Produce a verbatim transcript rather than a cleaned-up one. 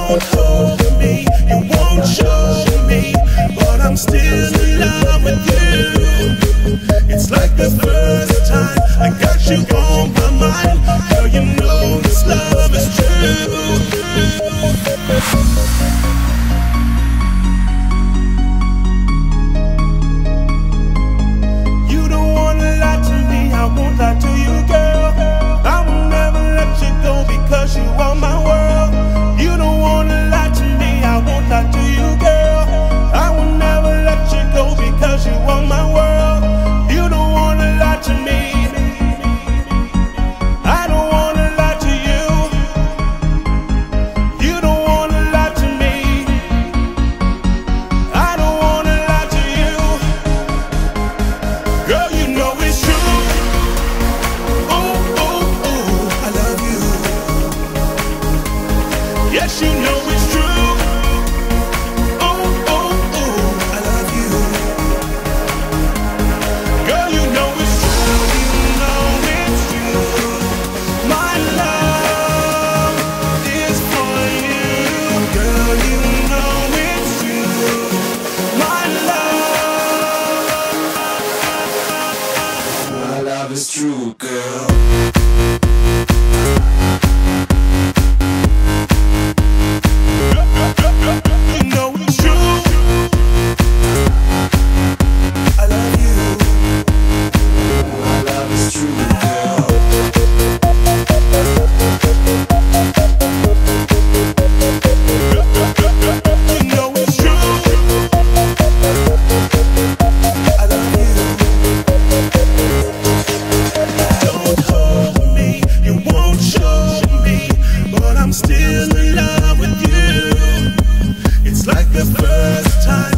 Don't hold me, you won't show me, but I'm still in love with you. It's like the first time I got you on my mind. Girl, you know this love is true. You don't wanna lie to me, I won't lie to you, girl. I will never let you go because you are my world. You don't wanna lie to me, I won't lie to you, girl. I will never let you go because you are my world. You don't wanna lie to me, I don't wanna lie to you. You don't wanna lie to me, I don't wanna lie to you. Girl, you know it's true. Ooh, ooh, ooh, I love you. Yes, you know it's true. Ooh, ooh, ooh, I love you. Girl, you know it's true. You know it's true. My love is for you. Girl, you know it's true. My love, my love is true, girl. You know it's true. I love you. My love is true, girl. You know it's true. I love you. Don't hold me, you won't show me, but I'm still in love with you. It's like the first time